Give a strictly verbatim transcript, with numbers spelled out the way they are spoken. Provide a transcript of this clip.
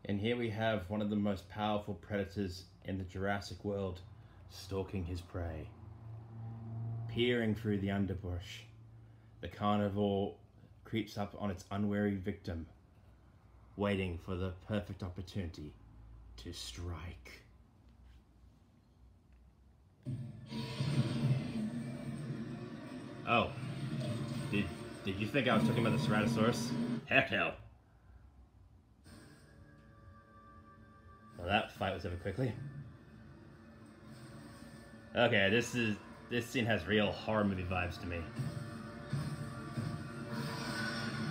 And here we have one of the most powerful predators in the Jurassic world stalking his prey. Peering through the underbrush, the carnivore creeps up on its unwary victim, waiting for the perfect opportunity to strike. Oh, did, did you think I was talking about the Ceratosaurus? Heck no. Well, that fight was over quickly. Okay, this is this scene has real horror movie vibes to me.